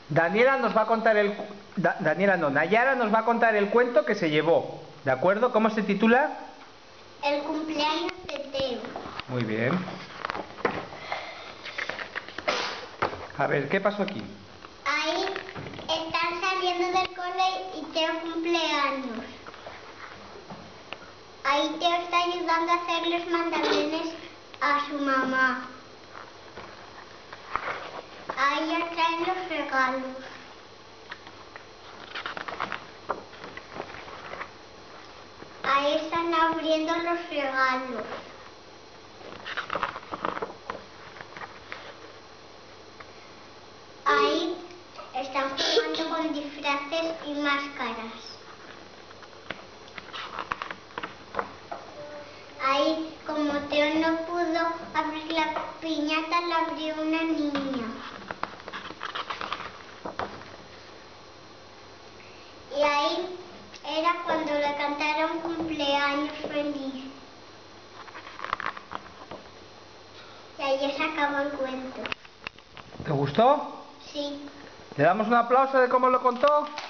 Daniela nos va a contar Daniela no, Nayara nos va a contar el cuento que se llevó. ¿De acuerdo? ¿Cómo se titula? El cumpleaños de Teo. Muy bien. A ver, ¿qué pasó aquí? Ahí están saliendo del cole y Teo cumpleaños. Ahí Teo está ayudando a hacer los mandamientos a su mamá. Ahí ya traen los regalos. Ahí están abriendo los regalos. Ahí están jugando con disfraces y máscaras. Ahí, como Teo no pudo abrir la piñata, la abrió una niña. Y ahí era cuando le cantaron cumpleaños feliz. Y ahí se acabó el cuento. ¿Te gustó? Sí. ¿Le damos un aplauso de cómo lo contó?